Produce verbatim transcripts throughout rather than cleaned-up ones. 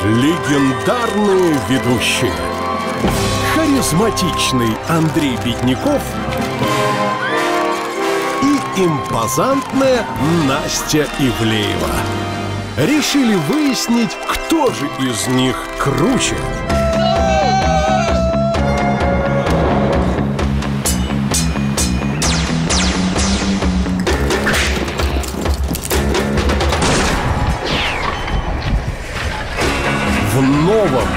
Легендарные ведущие. Харизматичный Андрей Бедняков и импозантная Настя Ивлеева решили выяснить, кто же из них круче. В новом,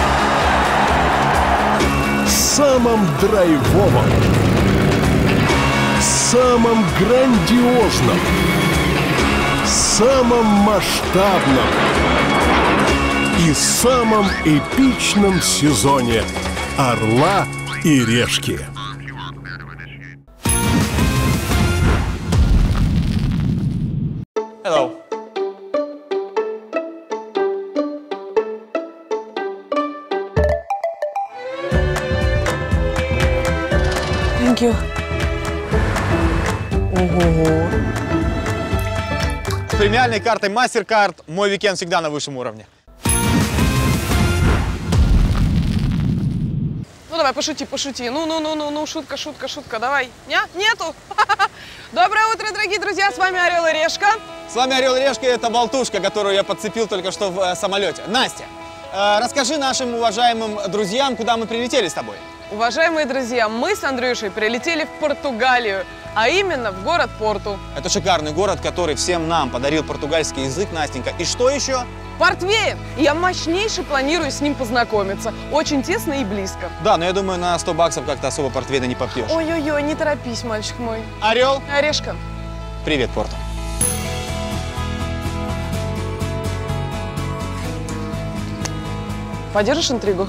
самом драйвовом, самом грандиозном, самом масштабном и самом эпичном сезоне «Орла и решки». Hello. Thank you. Ого. С премиальной картой MasterCard мой уикенд всегда на высшем уровне. Ну давай, пошути, пошути. Ну, ну, ну, ну, ну, шутка, шутка, шутка, давай. Не? Нету? Доброе утро, дорогие друзья, с вами Орел и Решка. С вами Орел и Решка, это болтушка, которую я подцепил только что в э, самолете. Настя, э, расскажи нашим уважаемым друзьям, куда мы прилетели с тобой. Уважаемые друзья, мы с Андрюшей прилетели в Португалию, а именно в город Порту. Это шикарный город, который всем нам подарил португальский язык, Настенька. И что еще? Портвейн! Я мощнейше планирую с ним познакомиться. Очень тесно и близко. Да, но я думаю, на сто баксов как-то особо портвейна не попьешь. Ой-ой-ой, не торопись, мальчик мой. Орел. Орешка. Привет, Порту. Поддержишь интригу?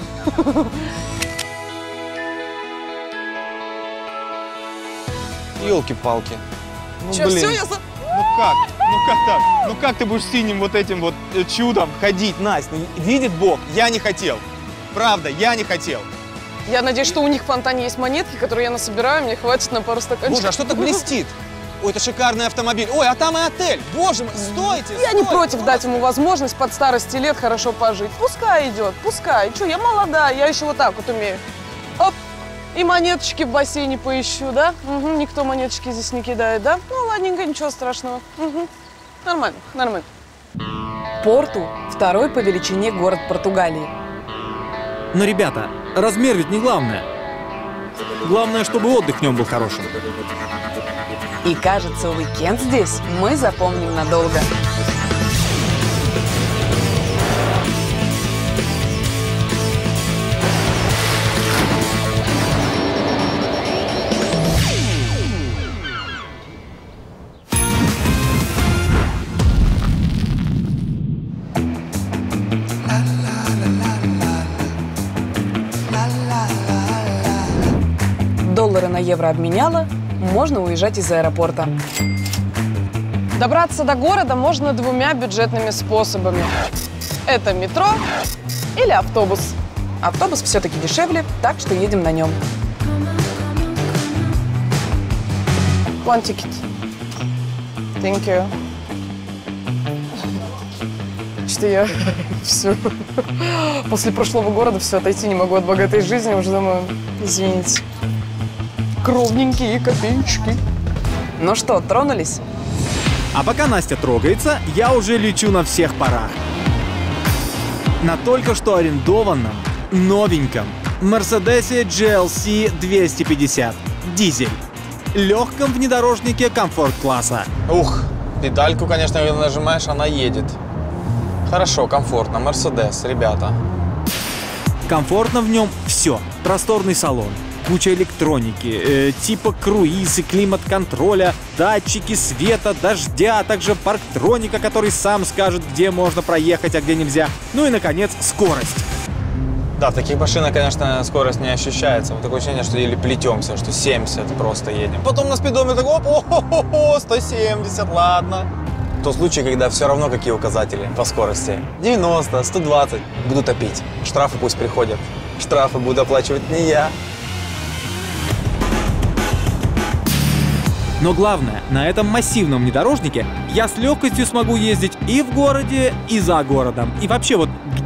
Ёлки-палки. Ну, Че, блин. все, я за... Ну как? Ну как так? Ну как ты будешь синим вот этим вот э, чудом ходить, Настя? Ну, видит Бог, я не хотел. Правда, я не хотел. Я надеюсь, что у них в фонтане есть монетки, которые я насобираю, мне хватит на пару стаканчиков. Боже, а что-то блестит. Ой, это шикарный автомобиль. Ой, а там и отель. Боже мой, стойте, Я стойте, не против просто. дать ему возможность под старости лет хорошо пожить. Пускай идет, пускай. Че, я молодая, я еще вот так вот умею. Оп, и монеточки в бассейне поищу, да? Угу, никто монеточки здесь не кидает, да? Ну, ладненько, ничего страшного. Угу. Нормально, нормально. Порту – второй по величине город Португалии. Но, ребята, размер ведь не главное. Главное, чтобы отдых в нем был хорошим. И кажется, уикенд здесь мы запомним надолго. Доллары на евро обменяла, можно уезжать из аэропорта. Добраться до города можно двумя бюджетными способами. Это метро или автобус. Автобус все-таки дешевле, так что едем на нем. One ticket. Thank you. Что я все. После прошлого города все, отойти не могу от богатой жизни. Уже думаю, извините. Кровненькие копеечки. Ну что, тронулись? А пока Настя трогается, я уже лечу на всех парах. На только что арендованном, новеньком Мерседесе джи эл си двести пятьдесят дизель. Легком внедорожнике комфорт-класса. Ух, педальку, конечно, когда нажимаешь, она едет. Хорошо, комфортно. Мерседес, ребята. Комфортно в нем все. Просторный салон, куча электроники, э, типа круиз и климат-контроля, датчики света, дождя, а также парктроника, который сам скажет, где можно проехать, а где нельзя. Ну и, наконец, скорость. Да, в таких машинах, конечно, скорость не ощущается. Вот такое ощущение, что еле плетемся, что семьдесят просто едем. Потом на спидометре оп, о-хо-хо-хо, сто семьдесят, ладно. Тот случай, когда все равно какие указатели по скорости. девяносто, сто двадцать. Буду топить. Штрафы пусть приходят. Штрафы буду оплачивать не я. Но главное, на этом массивном внедорожнике я с легкостью смогу ездить и в городе, и за городом. И вообще вот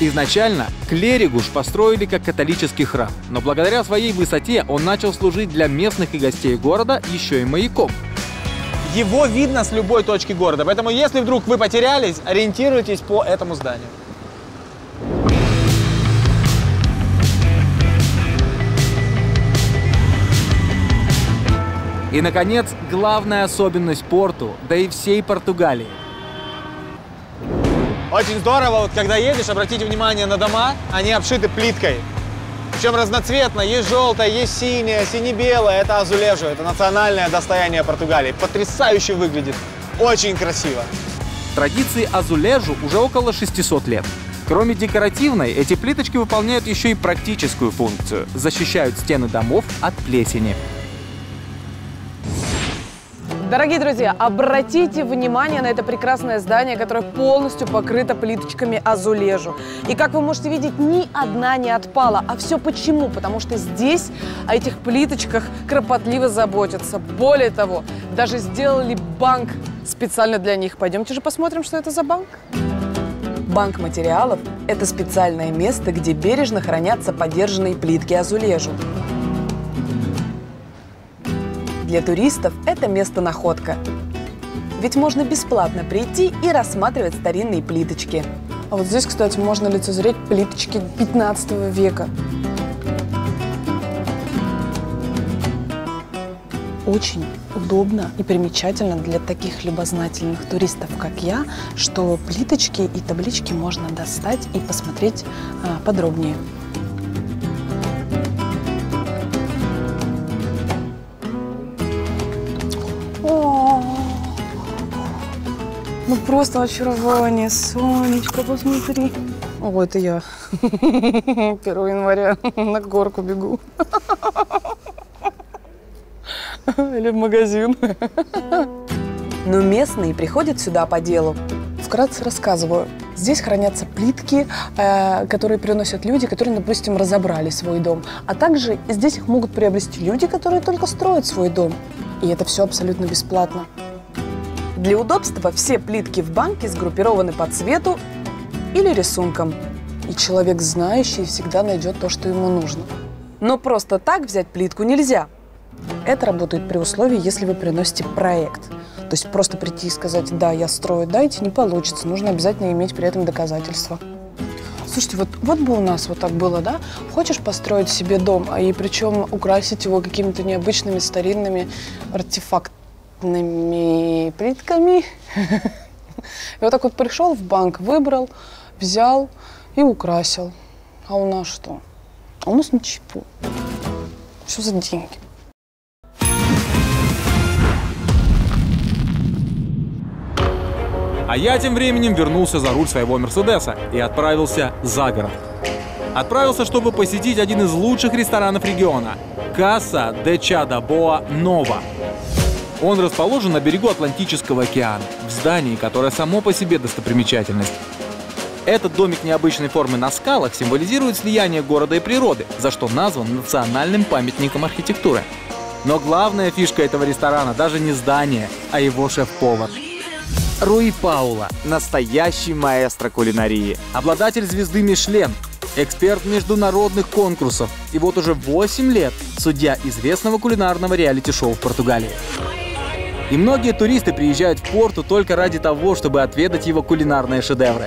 Изначально Клеригуш построили как католический храм, но благодаря своей высоте он начал служить для местных и гостей города еще и маяком. Его видно с любой точки города, поэтому если вдруг вы потерялись, ориентируйтесь по этому зданию. И, наконец, главная особенность Порту, да и всей Португалии. Очень здорово, вот когда едешь, обратите внимание на дома, они обшиты плиткой. Причем разноцветно, есть желтое, есть синее, сине-белое, это азулежу, это национальное достояние Португалии. Потрясающе выглядит, очень красиво. Традиции азулежу уже около шестисот лет. Кроме декоративной, эти плиточки выполняют еще и практическую функцию – защищают стены домов от плесени. Дорогие друзья, обратите внимание на это прекрасное здание, которое полностью покрыто плиточками азулежу. И как вы можете видеть, ни одна не отпала. А все почему? Потому что здесь о этих плиточках кропотливо заботятся. Более того, даже сделали банк специально для них. Пойдемте же посмотрим, что это за банк. Банк материалов – это специальное место, где бережно хранятся подержанные плитки азулежу. Для туристов это место-находка. Ведь можно бесплатно прийти и рассматривать старинные плиточки. А вот здесь, кстати, можно лицезреть плиточки пятнадцатого века. Очень удобно и примечательно для таких любознательных туристов, как я, что плиточки и таблички можно достать и посмотреть а, подробнее. Ну просто очарование, Сонечка, посмотри. О, это я. первого января на горку бегу. Или в магазин. Но местные приходят сюда по делу. Вкратце рассказываю. Здесь хранятся плитки, э, которые приносят люди, которые, допустим, разобрали свой дом. А также здесь их могут приобрести люди, которые только строят свой дом. И это все абсолютно бесплатно. Для удобства все плитки в банке сгруппированы по цвету или рисункам. И человек знающий всегда найдет то, что ему нужно. Но просто так взять плитку нельзя. Это работает при условии, если вы приносите проект. То есть просто прийти и сказать: да, я строю, дайте, не получится. Нужно обязательно иметь при этом доказательства. Слушайте, вот, вот бы у нас вот так было, да? Хочешь построить себе дом, а и причем украсить его какими-то необычными старинными артефактами, плитками. И вот так вот пришел в банк, выбрал, взял и украсил. А у нас что? А у нас ничего. Что за деньги? А я тем временем вернулся за руль своего Мерседеса и отправился за город. Отправился, чтобы посетить один из лучших ресторанов региона – Каса де Чада Боа Нова. Он расположен на берегу Атлантического океана, в здании, которое само по себе достопримечательность. Этот домик необычной формы на скалах символизирует слияние города и природы, за что назван национальным памятником архитектуры. Но главная фишка этого ресторана даже не здание, а его шеф-повар. Руи Паула – настоящий маэстро кулинарии, обладатель звезды Мишлен, эксперт международных конкурсов и вот уже восемь лет судья известного кулинарного реалити-шоу в Португалии. И многие туристы приезжают в Порту только ради того, чтобы отведать его кулинарные шедевры.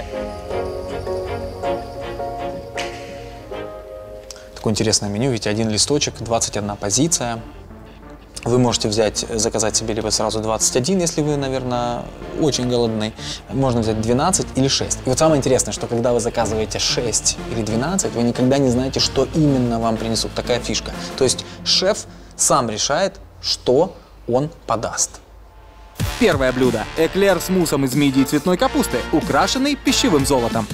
Такое интересное меню, ведь один листочек, двадцать одна позиция. Вы можете взять, заказать себе либо сразу двадцать один, если вы, наверное, очень голодный. Можно взять двенадцать или шесть. И вот самое интересное, что когда вы заказываете шесть или двенадцать, вы никогда не знаете, что именно вам принесут. Такая фишка. То есть шеф сам решает, что он подаст. Первое блюдо – эклер с муссом из мидии и цветной капусты, украшенный пищевым золотом.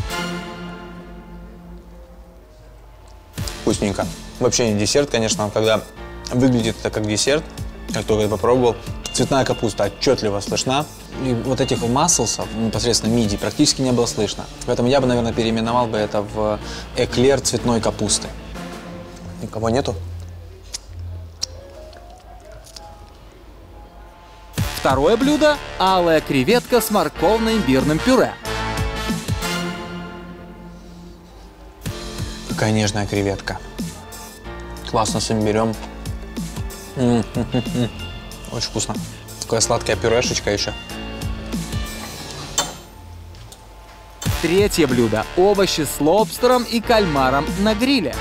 Вкусненько. Вообще не десерт, конечно, когда выглядит это как десерт, как только я попробовал. Цветная капуста отчетливо слышна. И вот этих маслсов, непосредственно мидии, практически не было слышно. Поэтому я бы, наверное, переименовал бы это в эклер цветной капусты. Никого нету? Второе блюдо – алая креветка с морковно-имбирным пюре. Какая нежная креветка. Классно с ним берем. М-м-м-м. Очень вкусно. Такая сладкая пюрешечка еще. Третье блюдо – овощи с лобстером и кальмаром на гриле.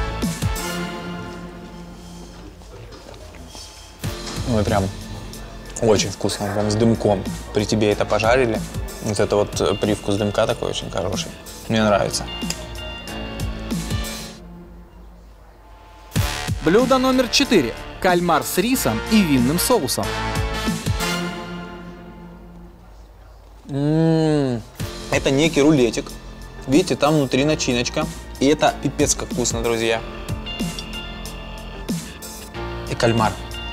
Ну и прям очень вкусно, прям с дымком. При тебе это пожарили. Вот это вот привкус дымка такой очень хороший. Мне нравится. Блюдо номер четыре – кальмар с рисом и винным соусом. М-м-м. Это некий рулетик. Видите, там внутри начиночка. И это пипец как вкусно, друзья. И кальмар.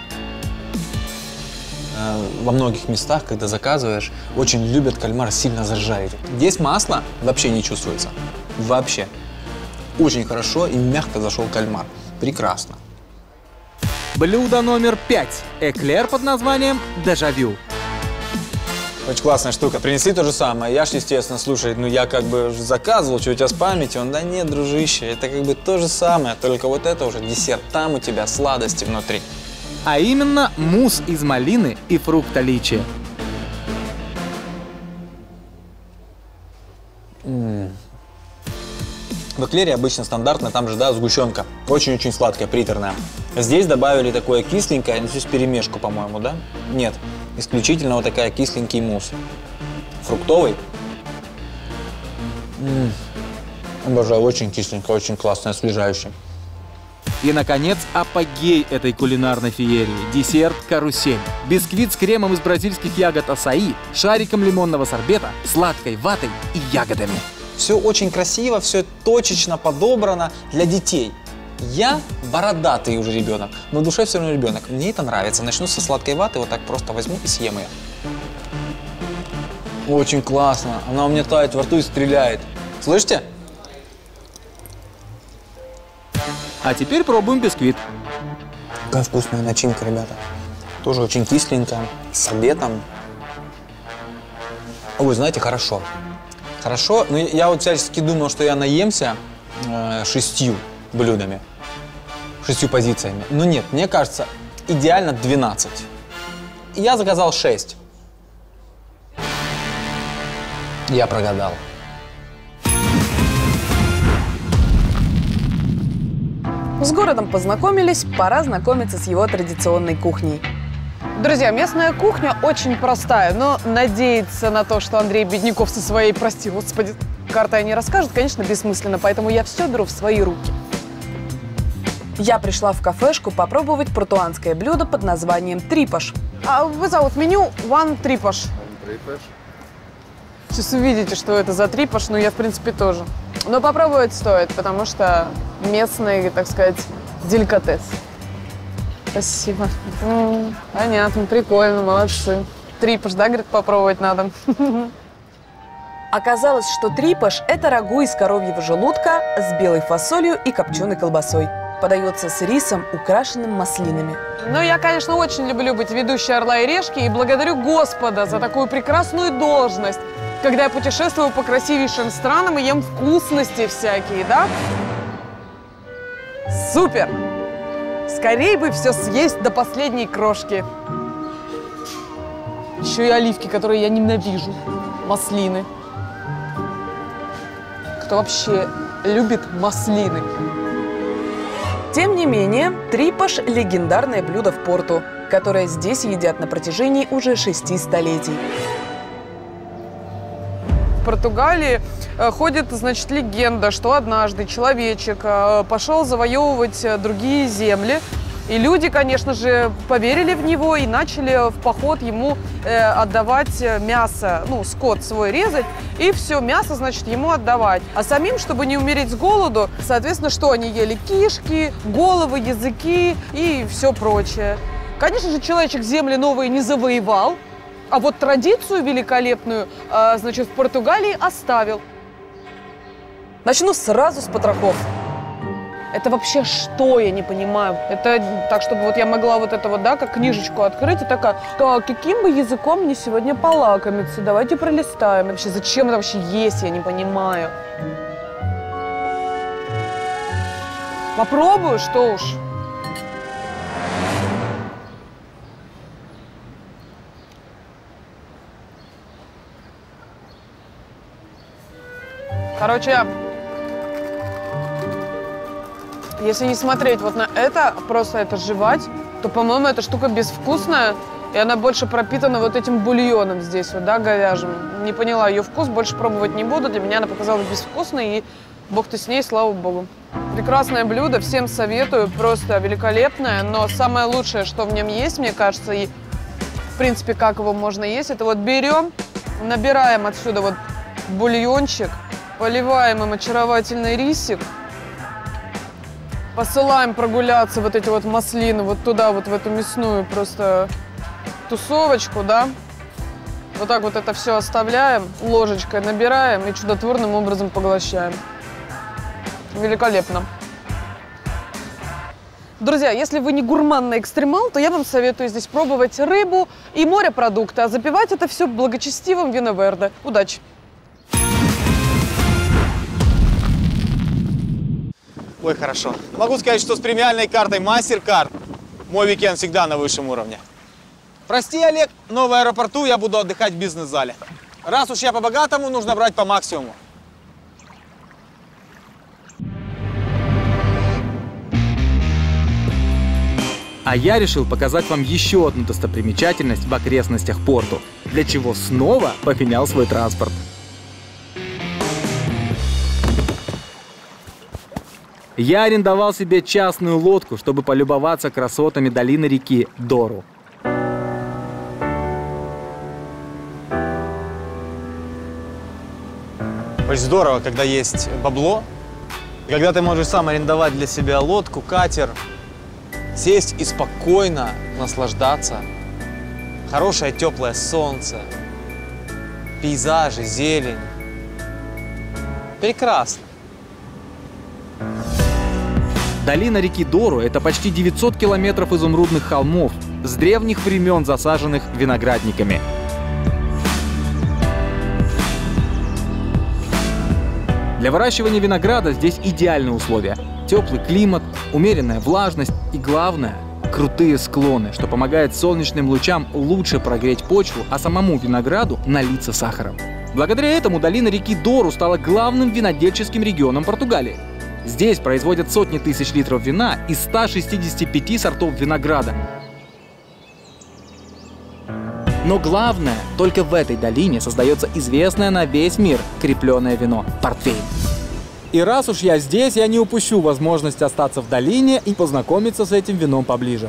Во многих местах, когда заказываешь, очень любят кальмар сильно зажарить. Здесь масло вообще не чувствуется. Вообще. Очень хорошо и мягко зашел кальмар. Прекрасно. Блюдо номер пять – эклер под названием «Дежавю». Очень классная штука. Принесли то же самое. Я ж, естественно, слушай, ну я как бы заказывал, что у тебя с памятью. Он, да нет, дружище, это как бы то же самое, только вот это уже десерт. Там у тебя сладости внутри. А именно мусс из малины и фрукта личи. М-м. В эклере обычно стандартно, там же, да, сгущенка. Очень-очень сладкая, приторная. Здесь добавили такое кисленькое, ну здесь перемешку, по-моему, да? Нет, исключительно вот такая кисленький мусс. Фруктовый. М-м. Обожаю, очень кисленько, очень классно, освежающий. И, наконец, апогей этой кулинарной феерии – десерт «Карусель». Бисквит с кремом из бразильских ягод асаи, шариком лимонного сорбета, сладкой ватой и ягодами. Все очень красиво, все точечно подобрано для детей. Я бородатый уже ребенок, но в душе все равно ребенок. Мне это нравится. Начну со сладкой ваты, вот так просто возьму и съем ее. Очень классно. Она у меня тает во рту и стреляет. Слышите? А теперь пробуем бисквит. Какая вкусная начинка, ребята. Тоже очень кисленькая, с сорбетом. Ой, знаете, хорошо. Хорошо, но я вот всячески думал, что я наемся э, шестью блюдами, шестью позициями. Но нет, мне кажется, идеально двенадцать. И я заказал шесть. Я прогадал. С городом познакомились, пора знакомиться с его традиционной кухней. Друзья, местная кухня очень простая, но надеяться на то, что Андрей Бедняков со своей, прости господи, картой не расскажет, конечно, бессмысленно, поэтому я все беру в свои руки. Я пришла в кафешку попробовать портуанское блюдо под названием трипаш. А вы зовут меню One Трипаш. Трипаш. Сейчас увидите, что это за трипаш, но я, в принципе, тоже. Но попробовать стоит, потому что местный, так сказать, деликатес. Спасибо. М-м, понятно, прикольно, молодцы. Трипаш, да, говорит, попробовать надо. Оказалось, что трипаш – это рагу из коровьего желудка с белой фасолью и копченой колбасой. Подается с рисом, украшенным маслинами. Ну, я, конечно, очень люблю быть ведущей «Орла и решки» и благодарю Господа за такую прекрасную должность, когда я путешествую по красивейшим странам и ем вкусности всякие, да? Супер! Скорей бы все съесть до последней крошки. Еще и оливки, которые я ненавижу. Маслины. Кто вообще любит маслины? Тем не менее, трипаш – легендарное блюдо в Порту, которое здесь едят на протяжении уже шести столетий. В Португалии ходит, значит, легенда, что однажды человечек пошел завоевывать другие земли. И люди, конечно же, поверили в него и начали в поход ему э, отдавать мясо, ну, скот свой резать, и все мясо, значит, ему отдавать. А самим, чтобы не умереть с голоду, соответственно, что они ели? Кишки, головы, языки и все прочее. Конечно же, человечек земли новые не завоевал, а вот традицию великолепную, э, значит, в Португалии оставил. Начну сразу с потрохов. Это вообще что, я не понимаю. Это так, чтобы вот я могла вот это вот, да, как книжечку открыть и такая, так, каким бы языком мне сегодня полакомиться? Давайте пролистаем. Вообще, зачем это вообще есть, я не понимаю. Попробую, что уж. Короче, если не смотреть вот на это, просто это жевать, то, по-моему, эта штука безвкусная, и она больше пропитана вот этим бульоном здесь, вот, да, говяжьим. Не поняла ее вкус, больше пробовать не буду. Для меня она показалась безвкусной, и бог ты с ней, слава богу. Прекрасное блюдо, всем советую, просто великолепное, но самое лучшее, что в нем есть, мне кажется, и, в принципе, как его можно есть, это вот берем, набираем отсюда вот бульончик, поливаем им очаровательный рисик, посылаем прогуляться вот эти вот маслины вот туда, вот в эту мясную просто тусовочку, да. Вот так вот это все оставляем, ложечкой набираем и чудотворным образом поглощаем. Великолепно. Друзья, если вы не гурманный экстремал, то я вам советую здесь пробовать рыбу и морепродукты, а запивать это все благочестивым вино верде. Удачи! Ой, хорошо. Могу сказать, что с премиальной картой MasterCard мой уикенд всегда на высшем уровне. Прости, Олег, но в аэропорту я буду отдыхать в бизнес-зале. Раз уж я по-богатому, нужно брать по максимуму. А я решил показать вам еще одну достопримечательность в окрестностях порту, для чего снова поменял свой транспорт. Я арендовал себе частную лодку, чтобы полюбоваться красотами долины реки Дору. Очень здорово, когда есть бабло, когда ты можешь сам арендовать для себя лодку, катер, сесть и спокойно наслаждаться. Хорошее теплое солнце, пейзажи, зелень. Прекрасно. Долина реки Дору – это почти девятьсот километров изумрудных холмов, с древних времен засаженных виноградниками. Для выращивания винограда здесь идеальные условия. Теплый климат, умеренная влажность и, главное, крутые склоны, что помогает солнечным лучам лучше прогреть почву, а самому винограду налиться сахаром. Благодаря этому долина реки Дору стала главным винодельческим регионом Португалии. Здесь производят сотни тысяч литров вина из ста шестидесяти пяти сортов винограда. Но главное, только в этой долине создается известное на весь мир крепленое вино – портвейн. И раз уж я здесь, я не упущу возможность остаться в долине и познакомиться с этим вином поближе.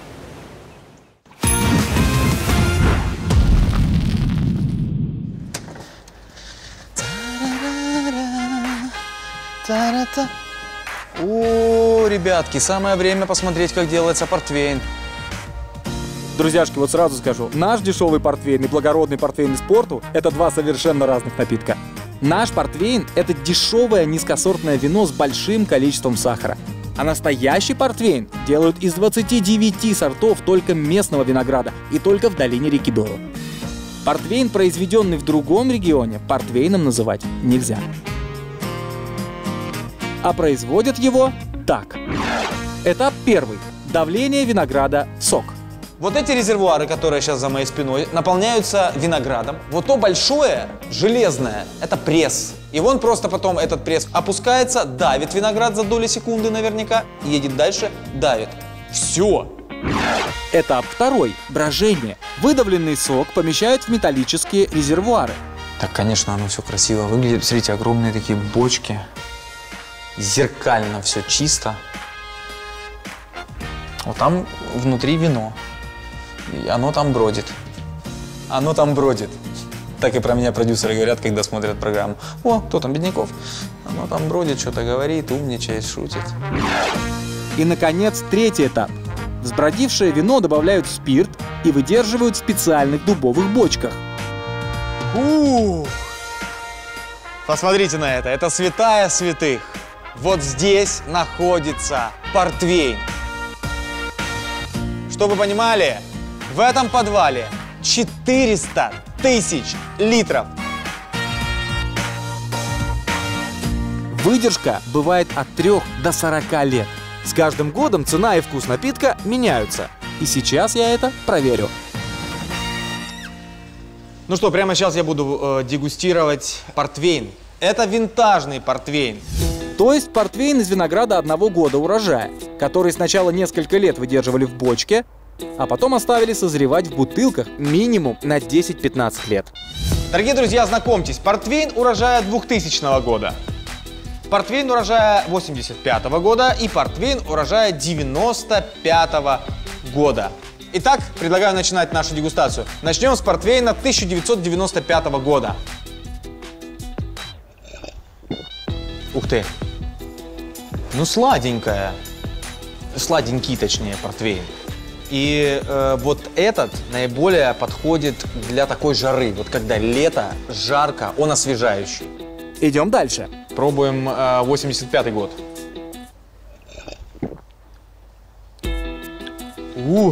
О, ребятки, самое время посмотреть, как делается портвейн. Друзьяшки, вот сразу скажу, наш дешевый портвейн и благородный портвейн из порту – это два совершенно разных напитка. Наш портвейн – это дешевое низкосортное вино с большим количеством сахара. А настоящий портвейн делают из двадцати девяти сортов только местного винограда и только в долине реки Дору. Портвейн, произведенный в другом регионе, портвейном называть нельзя. А производят его так. Этап первый. Давление винограда в сок. Вот эти резервуары, которые сейчас за моей спиной, наполняются виноградом. Вот то большое, железное, это пресс. И вон просто потом этот пресс опускается, давит виноград за доли секунды наверняка, едет дальше, давит. Все. Этап второй. Брожение. Выдавленный сок помещают в металлические резервуары. Так, конечно, оно все красиво выглядит. Смотрите, огромные такие бочки. Зеркально все чисто. Вот там внутри вино. И оно там бродит. Оно там бродит. Так и про меня продюсеры говорят, когда смотрят программу. О, кто там, Бедняков? Оно там бродит, что-то говорит, умничает, шутит. И, наконец, третий этап. Взбродившее вино добавляют в спирт и выдерживают в специальных дубовых бочках. Ух! Посмотрите на это, это святая святых. Вот здесь находится портвейн. Чтобы вы понимали, в этом подвале четыреста тысяч литров. Выдержка бывает от трёх до сорока лет. С каждым годом цена и вкус напитка меняются. И сейчас я это проверю. Ну что, прямо сейчас я буду э, дегустировать портвейн. Это винтажный портвейн. То есть портвейн из винограда одного года урожая, который сначала несколько лет выдерживали в бочке, а потом оставили созревать в бутылках минимум на десять-пятнадцать лет. Дорогие друзья, знакомьтесь, портвейн урожая двухтысячного года, портвейн урожая восемьдесят пятого года и портвейн урожая девяносто пятого года. Итак, предлагаю начинать нашу дегустацию. Начнем с портвейна тысяча девятьсот девяносто пятого года. Ух ты! Ну, сладенькая. Сладенький, точнее, портвейн. И э, вот этот наиболее подходит для такой жары. Вот когда лето, жарко, он освежающий. Идем дальше. Пробуем э, восемьдесят пятый год. У.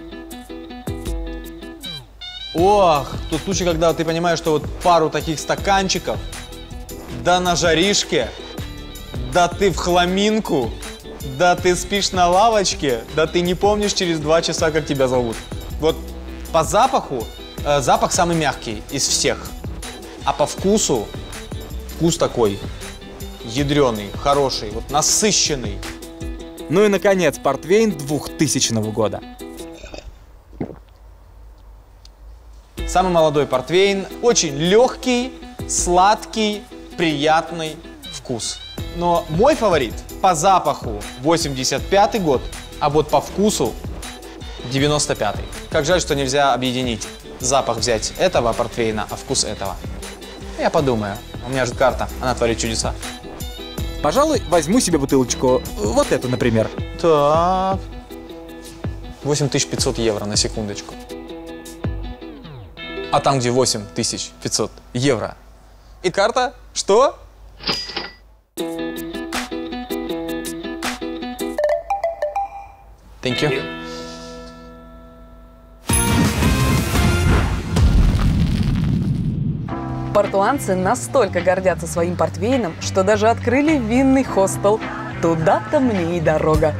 Ох, тот случай, когда ты понимаешь, что вот пару таких стаканчиков, да на жаришке, да ты в хламинку, да ты спишь на лавочке, да ты не помнишь через два часа, как тебя зовут. Вот по запаху э, запах самый мягкий из всех, а по вкусу вкус такой ядреный, хороший, вот насыщенный. Ну и, наконец, портвейн двухтысячного года. Самый молодой портвейн, очень легкий, сладкий, приятный вкус. Но мой фаворит по запаху восемьдесят пятый год, а вот по вкусу девяносто пятый. Как жаль, что нельзя объединить запах взять этого портвейна, а вкус этого. Я подумаю, у меня же карта, она творит чудеса. Пожалуй, возьму себе бутылочку, вот эту, например. Так, восемь тысяч пятьсот евро на секундочку. А там, где восемь тысяч пятьсот евро. И карта, что? Thank you. Портуанцы настолько гордятся своим портвейном, что даже открыли винный хостел. Туда-то мне и дорога.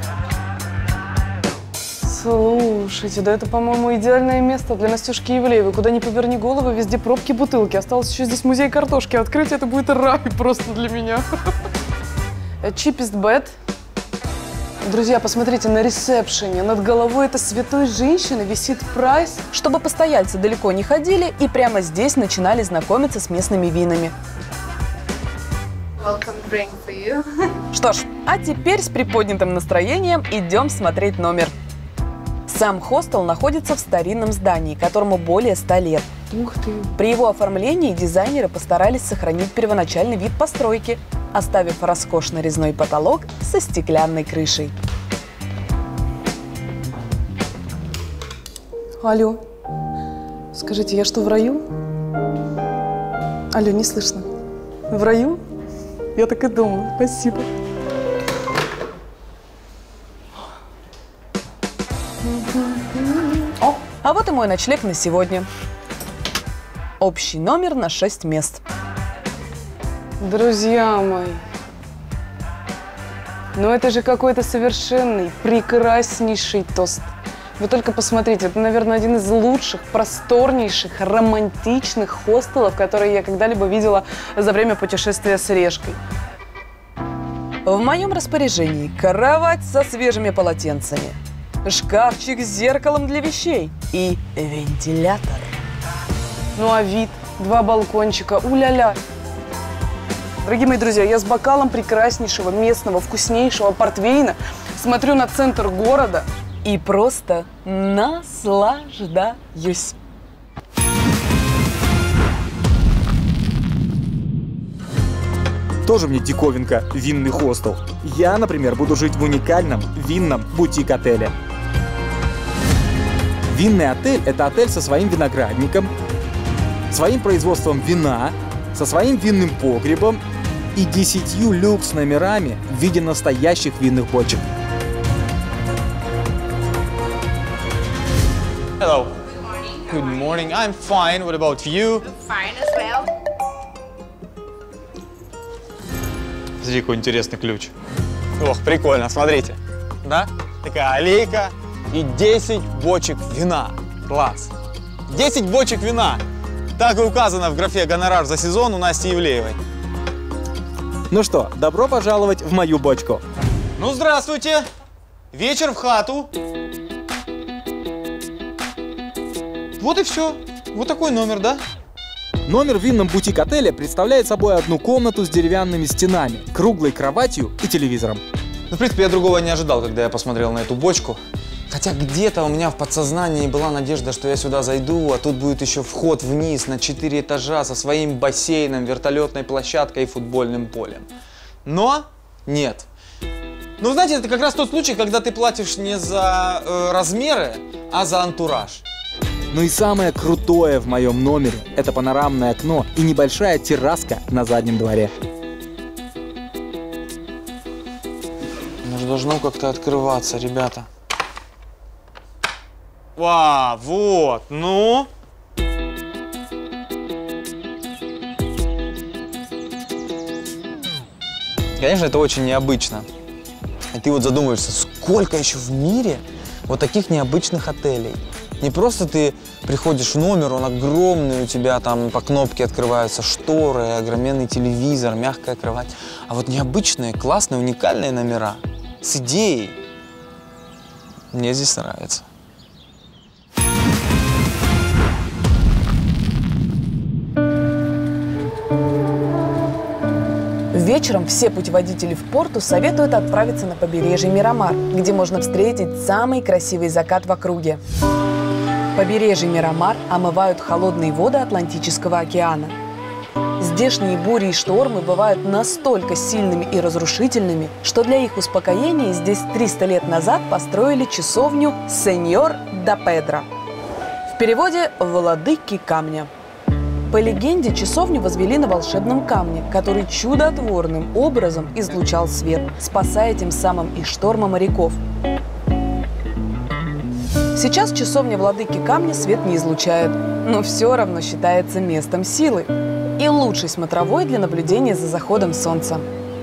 Слушайте, да это, по-моему, идеальное место для Настюшки Ивлеевой. Куда ни поверни голову, везде пробки, бутылки. Осталось еще здесь музей картошки открыть, это будет рай просто для меня. Cheapest bed. Друзья, посмотрите, на ресепшене над головой этой святой женщины висит прайс, чтобы постояльцы далеко не ходили и прямо здесь начинали знакомиться с местными винами. Welcome drink for you. Что ж, а теперь с приподнятым настроением идем смотреть номер. Сам хостел находится в старинном здании, которому более ста лет. Ух ты. При его оформлении дизайнеры постарались сохранить первоначальный вид постройки, оставив роскошный резной потолок со стеклянной крышей. Алло, скажите, я что, в раю? Алло, не слышно. В раю? Я так и думала. Спасибо. О, а вот и мой ночлег на сегодня. Общий номер на шесть мест. Друзья мои, ну это же какой-то совершенный, прекраснейший тост. Вы только посмотрите, это, наверное, один из лучших, просторнейших, романтичных хостелов, которые я когда-либо видела за время путешествия с Решкой. В моем распоряжении кровать со свежими полотенцами, шкафчик с зеркалом для вещей и вентилятор. Ну а вид, два балкончика, у-ля-ля. Дорогие мои друзья, я с бокалом прекраснейшего, местного, вкуснейшего портвейна смотрю на центр города и просто наслаждаюсь. Тоже мне диковинка – винный хостел. Я, например, буду жить в уникальном винном бутик-отеле. Винный отель – это отель со своим виноградником, своим производством вина, со своим винным погребом и десятью люкс-номерами в виде настоящих винных бочек. Hello. Good morning. I'm fine. What about you? Fine as well. Смотри, какой интересный ключ. Ох, прикольно, смотрите. Да? Такая аллейка и десять бочек вина. Класс. десять бочек вина. Так и указано в графе «Гонорар за сезон» у Насти Ивлеевой. Ну что, добро пожаловать в мою бочку. Ну, здравствуйте. Вечер в хату. Вот и все. Вот такой номер, да? Номер в винном бутик-отеле представляет собой одну комнату с деревянными стенами, круглой кроватью и телевизором. Ну, в принципе, я другого не ожидал, когда я посмотрел на эту бочку. Хотя где-то у меня в подсознании была надежда, что я сюда зайду, а тут будет еще вход вниз на четыре этажа со своим бассейном, вертолетной площадкой и футбольным полем. Но нет. Ну, знаете, это как раз тот случай, когда ты платишь не за э, размеры, а за антураж. Ну и самое крутое в моем номере – это панорамное окно и небольшая терраска на заднем дворе. Оно же должно как-то открываться, ребята. Вау, вот, ну. Конечно, это очень необычно. И ты вот задумываешься, сколько еще в мире вот таких необычных отелей. Не просто ты приходишь в номер, он огромный, у тебя там по кнопке открываются шторы, огроменный телевизор, мягкая кровать. А вот необычные, классные, уникальные номера с идеей. Мне здесь нравится. Вечером все путеводители в Порту советуют отправиться на побережье Мирамар, где можно встретить самый красивый закат в округе. Побережье Мирамар омывают холодные воды Атлантического океана. Здешние бури и штормы бывают настолько сильными и разрушительными, что для их успокоения здесь триста лет назад построили часовню Сеньор да Педро. В переводе «Владыки камня». По легенде, часовню возвели на волшебном камне, который чудотворным образом излучал свет, спасая тем самым и шторма моряков. Сейчас часовня Владыки камня свет не излучает, но все равно считается местом силы и лучшей смотровой для наблюдения за заходом солнца.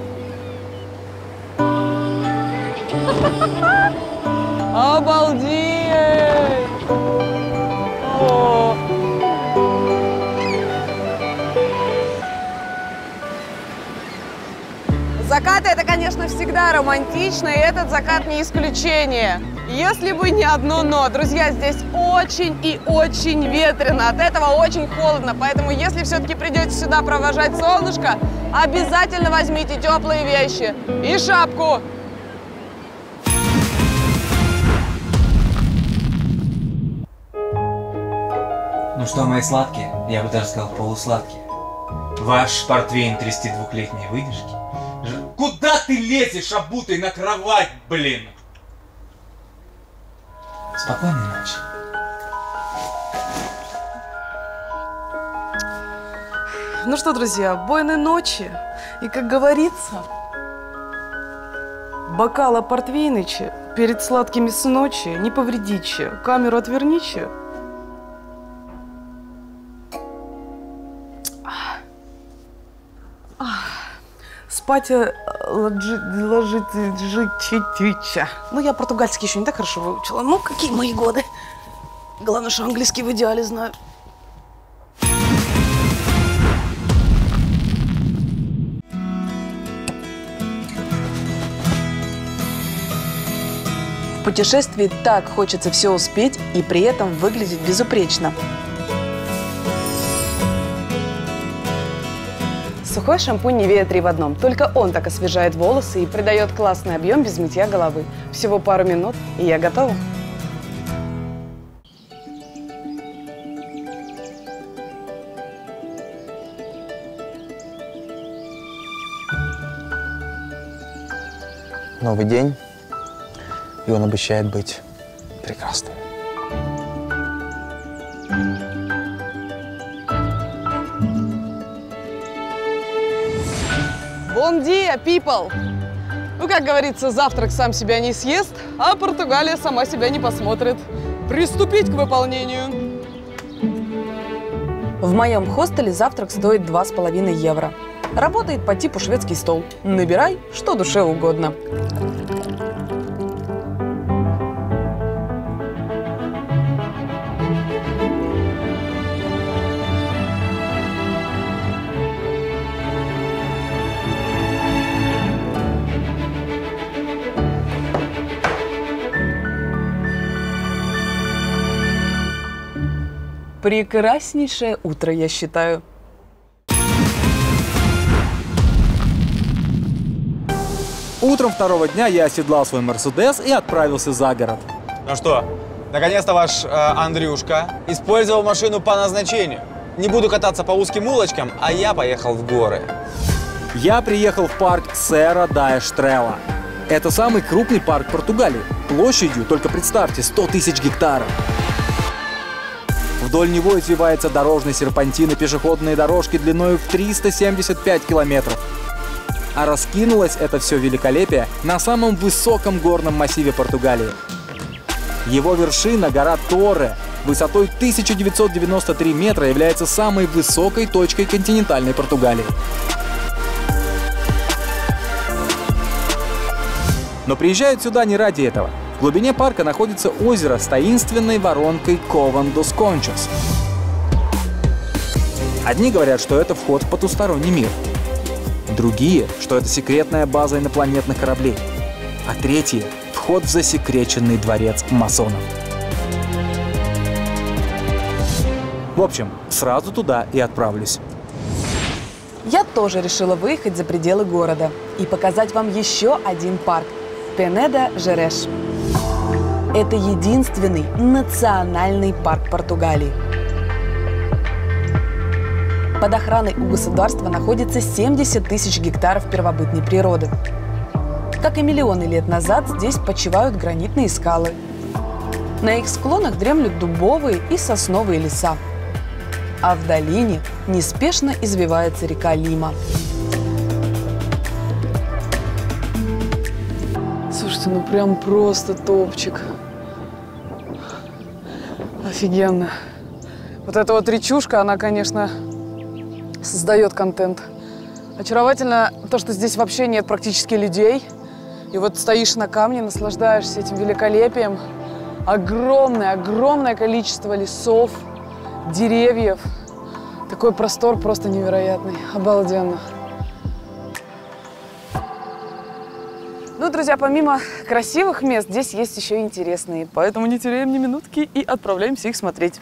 Обалдеть! О! Закаты – это, конечно, всегда романтично, и этот закат не исключение. Если бы не одно «но». Друзья, здесь очень и очень ветрено, от этого очень холодно, поэтому если все-таки придете сюда провожать солнышко, обязательно возьмите теплые вещи и шапку. Ну что, мои сладкие, я бы даже сказал полусладкие. Ваш портвейн тридцатидвухлетней выдержки. Куда ты лезешь, обутый на кровать, блин? Спокойной ночи. Ну что, друзья, бойной ночи. И, как говорится, бокала портвейныча перед сладкими сночи не повредичи, камеру отверничи. Спать ложить, жить, Ну, я португальский еще не так хорошо выучила. Ну, какие мои годы. Главное, что английский в идеале знаю. В путешествии так хочется все успеть и при этом выглядеть безупречно. Сухой шампунь Nivea три в одном. Только он так освежает волосы и придает классный объем без мытья головы. Всего пару минут, и я готова. Новый день, и он обещает быть прекрасным. Bon dia, people! Ну, как говорится, завтрак сам себя не съест, а Португалия сама себя не посмотрит. Приступить к выполнению. В моем хостеле завтрак стоит два с половиной евро. Работает по типу шведский стол. Набирай, что душе угодно. Прекраснейшее утро, я считаю. Утром второго дня я оседлал свой Мерседес и отправился за город. Ну что, наконец-то ваш э, Андрюшка использовал машину по назначению. Не буду кататься по узким улочкам, а я поехал в горы. Я приехал в парк Серра да Эстрела. Это самый крупный парк Португалии. Площадью, только представьте, сто тысяч гектаров. Вдоль него извивается дорожный серпантин и пешеходные дорожки длиной в триста семьдесят пять километров. А раскинулось это все великолепие на самом высоком горном массиве Португалии. Его вершина, гора Торре, высотой тысяча девятьсот девяносто три метра, является самой высокой точкой континентальной Португалии. Но приезжают сюда не ради этого. В глубине парка находится озеро с таинственной воронкой Кован дос Кончос. Одни говорят, что это вход в потусторонний мир. Другие, что это секретная база инопланетных кораблей. А третьи — вход в засекреченный дворец масонов. В общем, сразу туда и отправлюсь. Я тоже решила выехать за пределы города и показать вам еще один парк – Пенеда-Жереш. Это единственный национальный парк Португалии. Под охраной у государства находится семьдесят тысяч гектаров первобытной природы. Как и миллионы лет назад, здесь почивают гранитные скалы. На их склонах дремлют дубовые и сосновые леса. А в долине неспешно извивается река Лима. Слушайте, ну прям просто топчик. Офигенно. Вот эта вот речушка, она, конечно, создает контент. Очаровательно то, что здесь вообще нет практически людей. И вот стоишь на камне, наслаждаешься этим великолепием. Огромное, огромное количество лесов, деревьев. Такой простор просто невероятный. Обалденно. Ну, друзья, помимо красивых мест, здесь есть еще и интересные. Поэтому не теряем ни минутки и отправляемся их смотреть.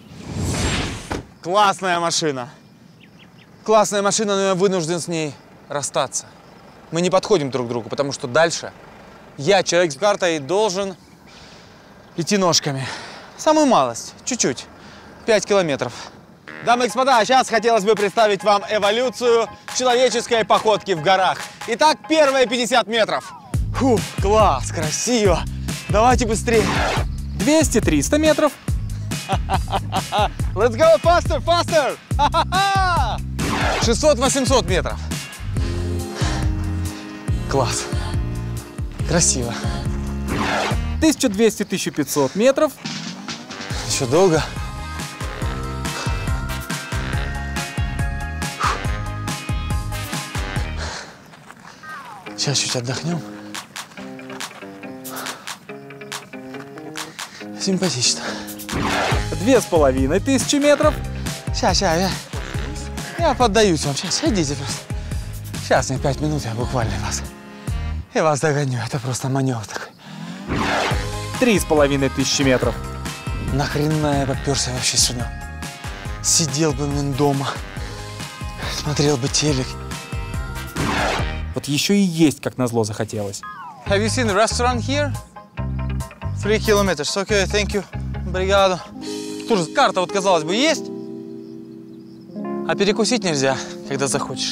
Классная машина. Классная машина, но я вынужден с ней расстаться. Мы не подходим друг к другу, потому что дальше я, человек с картой, должен идти ножками. Самую малость, чуть-чуть, пять километров. Дамы и господа, сейчас хотелось бы представить вам эволюцию человеческой походки в горах. Итак, первые пятьдесят метров. Фу, класс, красиво. Давайте быстрее. двести-триста метров. Let's go faster, faster. шестьсот-восемьсот метров. Класс. Красиво. тысяча двести — тысяча пятьсот метров. Еще долго. Сейчас чуть отдохнем. Симпатично. Две с половиной тысячи метров. Сейчас, сейчас, я, я поддаюсь вам. Сейчас, идите просто. Сейчас, мне пять минут, я буквально вас. И вас догоню. Это просто маневр такой. Три с половиной тысячи метров. Нахрена я попёрся вообще сюда? Сидел бы, блин, дома. Смотрел бы телек. Вот еще и есть, как назло, захотелось. Have you seen the restaurant here? Three kilometers. Okay, thank you. Бригада. Тоже карта, вот казалось бы, есть. А перекусить нельзя, когда захочешь.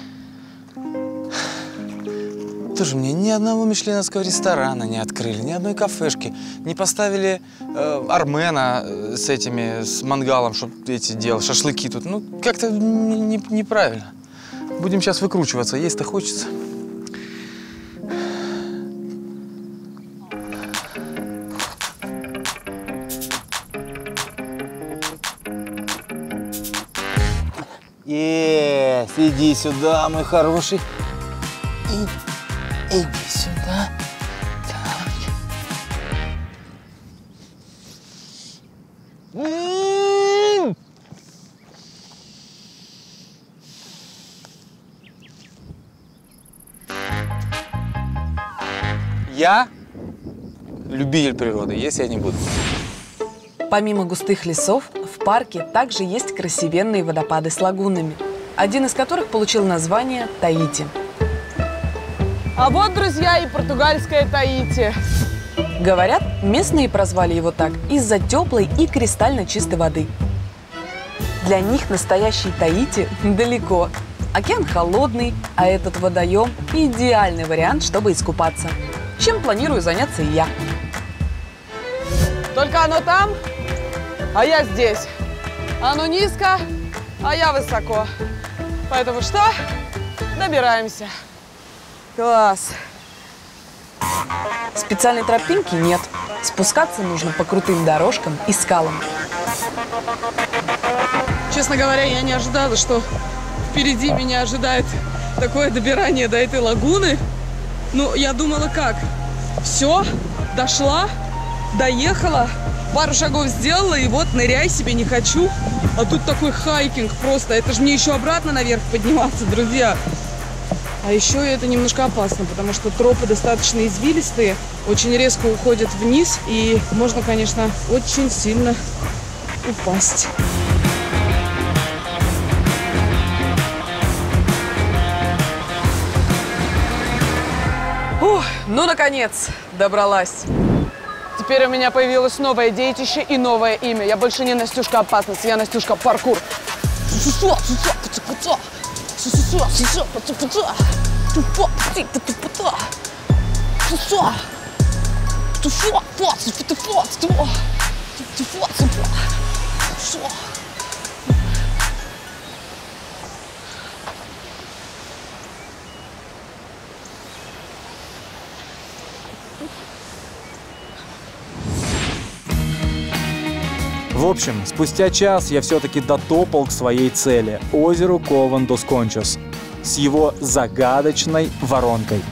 Тоже мне ни одного мишленовского ресторана не открыли, ни одной кафешки. Не поставили э, армена с этими, с мангалом, чтобы эти делал, шашлыки тут. Ну, как-то не, неправильно. Будем сейчас выкручиваться, есть-то хочется. Yes. Сейчас, иди сюда, мой хороший. И, иди сюда. Так. М-м-м. Я любитель природы, есть я не буду. Помимо густых лесов, в парке также есть красивенные водопады с лагунами, один из которых получил название Таити. А вот, друзья, и португальское Таити. Говорят, местные прозвали его так из-за теплой и кристально чистой воды. Для них настоящий Таити далеко. Океан холодный, а этот водоем – идеальный вариант, чтобы искупаться. Чем планирую заняться и я. Только оно там, а я здесь. Оно низко, а я высоко. Поэтому что? Добираемся. Класс. Специальной тропинки нет. Спускаться нужно по крутым дорожкам и скалам. Честно говоря, я не ожидала, что впереди меня ожидает такое добирание до этой лагуны. Ну, я думала, как? Все, дошла, доехала, пару шагов сделала, и вот ныряй себе не хочу. А тут такой хайкинг просто. Это же мне еще обратно наверх подниматься, друзья. А еще это немножко опасно, потому что тропы достаточно извилистые, очень резко уходят вниз, и можно, конечно, очень сильно упасть. Ух, ну, наконец, добралась. Теперь у меня появилось новое детище и новое имя. Я больше не Настюшка Опасность, я Настюшка Паркур. В общем, спустя час я все-таки дотопал к своей цели – озеру Кован дос Кончос с его загадочной воронкой.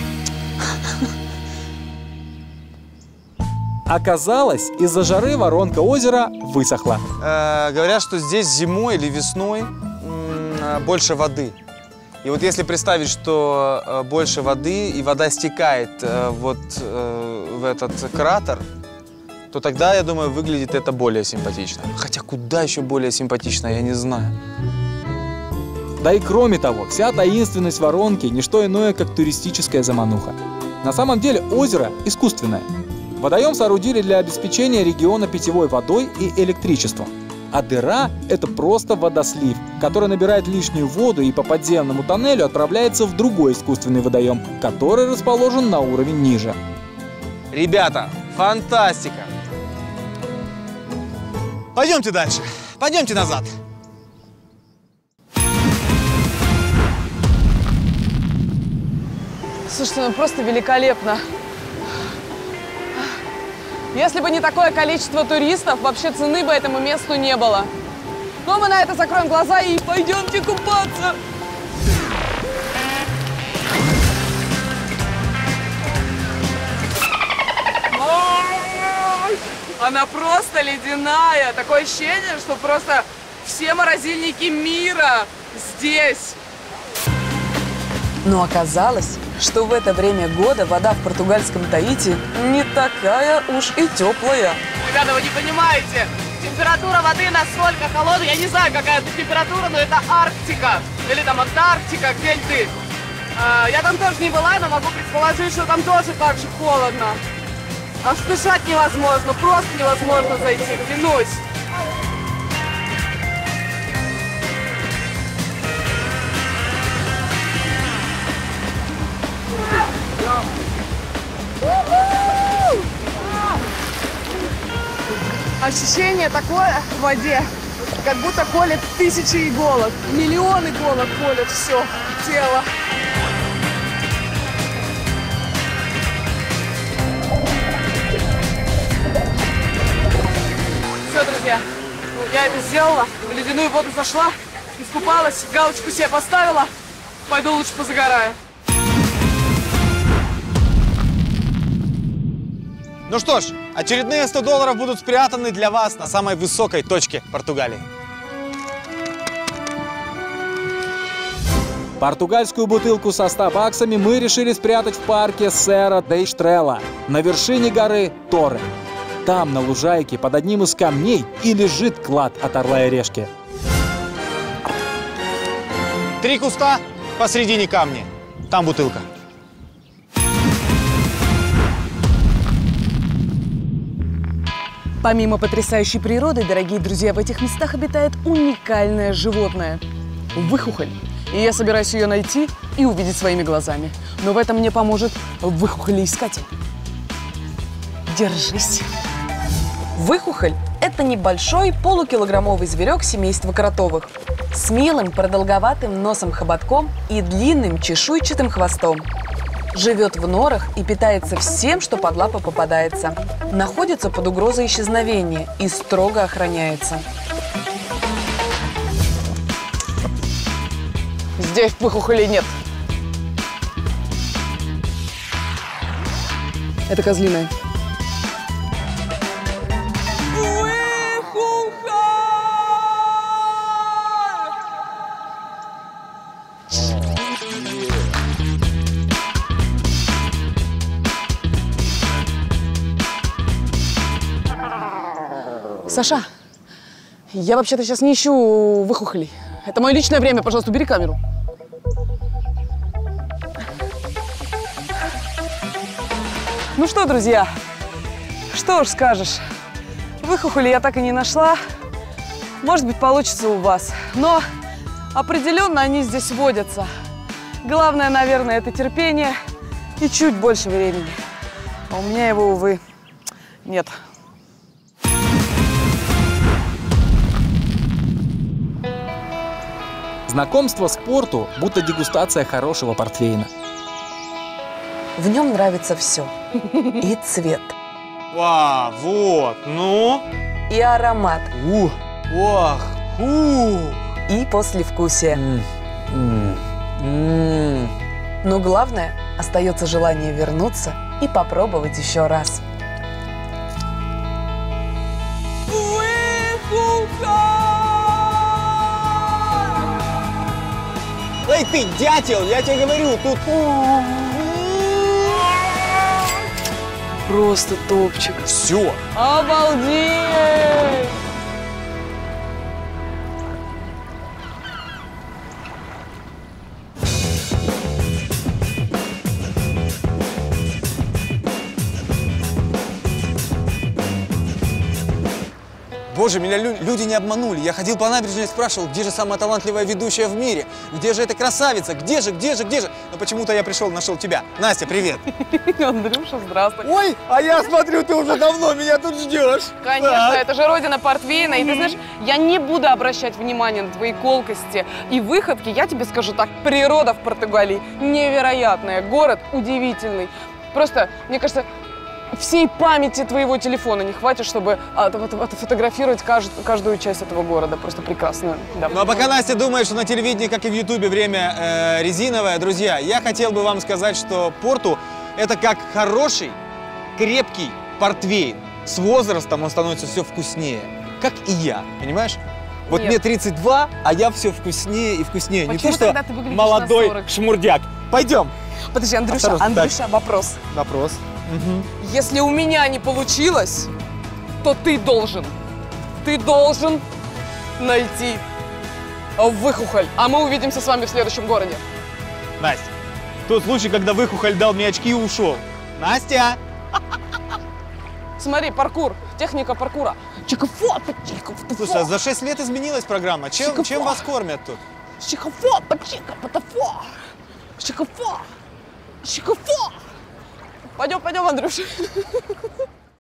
Оказалось, из-за жары воронка озера высохла. Э, говорят, что здесь зимой или весной м, больше воды. И вот если представить, что э, больше воды, и вода стекает э, вот э, в этот кратер, то тогда, я думаю, выглядит это более симпатично. Хотя куда еще более симпатично, я не знаю. Да и кроме того, вся таинственность воронки – не что иное, как туристическая замануха. На самом деле озеро искусственное. Водоем соорудили для обеспечения региона питьевой водой и электричеством. А дыра – это просто водослив, который набирает лишнюю воду и по подземному тоннелю отправляется в другой искусственный водоем, который расположен на уровень ниже. Ребята, фантастика! Пойдемте дальше. Пойдемте назад. Слушайте, ну просто великолепно. Если бы не такое количество туристов, вообще цены бы этому месту не было. Но мы на это закроем глаза и пойдемте купаться. Она просто ледяная. Такое ощущение, что просто все морозильники мира здесь. Но оказалось, что в это время года вода в португальском Таити не такая уж и теплая. Ребята, вы не понимаете, температура воды настолько холодная, я не знаю, какая это температура, но это Арктика или там Антарктика, где ты. А, я там тоже не была, но могу предположить, что там тоже так же холодно. Аж дышать невозможно, просто невозможно зайти, клянусь. Ощущение такое в воде, как будто колет тысячи иголок, миллионы иголок колят все тело. Все, друзья, я это сделала, в ледяную воду зашла, Искупалась, галочку себе поставила. Пойду лучше позагораю. Ну что ж, очередные сто долларов будут спрятаны для вас на самой высокой точке Португалии. Португальскую бутылку со ста баксами мы решили спрятать в парке Серра де Эстрела на вершине горы Торре. Там, на лужайке, под одним из камней и лежит клад от орла и решки. Три куста посредине камня. Там бутылка. Помимо потрясающей природы, дорогие друзья, в этих местах обитает уникальное животное – выхухоль. И я собираюсь ее найти и увидеть своими глазами. Но в этом мне поможет выхухолеискатель. Держись. Выхухоль – это небольшой полукилограммовый зверек семейства кротовых с милым продолговатым носом-хоботком и длинным чешуйчатым хвостом. Живет в норах и питается всем, что под лапы попадается. Находится под угрозой исчезновения и строго охраняется. Здесь выхухолей нет. Это козлиная. Саша, я вообще-то сейчас не ищу выхухолей. Это мое личное время, пожалуйста, убери камеру. Ну что, друзья, что уж скажешь. Выхухолей я так и не нашла. Может быть, получится у вас. Но определенно они здесь водятся. Главное, наверное, это терпение и чуть больше времени. А у меня его, увы, нет. Знакомство с Порту будто дегустация хорошего портвейна. В нем нравится все. И цвет, Вау, вот, ну. и аромат, Ух, ох, ух. и послевкусие. М, м, м. Но главное, остается желание вернуться и попробовать еще раз. Эй, ты, дятел, я тебе говорю, тут... Просто топчик. Все. Обалдеть! Боже, меня лю- люди не обманули. Я ходил по набережной и спрашивал, где же самая талантливая ведущая в мире? Где же эта красавица? Где же, где же, где же? Но почему-то я пришел, нашел тебя. Настя, привет. Андрюша, здравствуй. Ой, а я смотрю, ты уже давно меня тут ждешь. Конечно, Так. это же родина портвейна. И ты знаешь, я не буду обращать внимание на твои колкости и выходки. Я тебе скажу так, природа в Португалии невероятная, город удивительный. Просто, мне кажется, всей памяти твоего телефона не хватит, чтобы отфотографировать каждую, каждую часть этого города. Просто прекрасно. Да. Ну а пока Настя думает, что на телевидении, как и в Ютубе, время э, резиновое, друзья, я хотел бы вам сказать, что Порту – это как хороший, крепкий портвейн. С возрастом он становится все вкуснее, как и я, понимаешь? Вот Нет. мне тридцать два, а я все вкуснее и вкуснее. Почему Не то, что тогда ты выглядишь на молодой сорок? шмурдяк. Пойдем. Подожди, Андрюша, Осторожно, Андрюша, вопрос. Вопрос. Мгм. Если у меня не получилось, то ты должен. Ты должен найти выхухоль. А мы увидимся с вами в следующем городе. Настя, тот случай, когда выхухоль дал мне очки и ушел. Настя! Смотри, паркур, техника паркура. Чикафота, чикафота. Слушай, а за шесть лет изменилась программа. Чем, Чикафо. чем вас кормят тут? Чикафота, чикафота. Чикафо. Чикафо. Пойдем, пойдем, Андрюша.